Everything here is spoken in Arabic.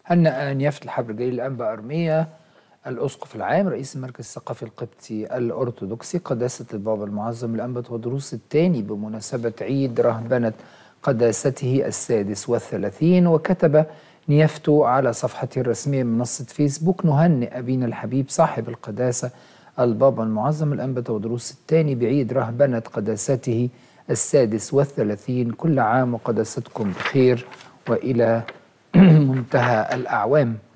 هنأ نيافة الحبر جليل الأنبا أرمية الأسقف العام رئيس المركز الثقافي القبطي الأرثوذكسي قداسة البابا المعظم الأنبا تودروس الثاني بمناسبة عيد رهبنة قداسته ال36، وكتب نيافته على صفحته الرسمية من منصة فيسبوك: نهنئ أبينا الحبيب صاحب القداسة البابا المعظم الأنبا تودروس الثاني بعيد رهبنة قداسته ال36، كل عام وقداستكم بخير وإلى منتهى الأعوام.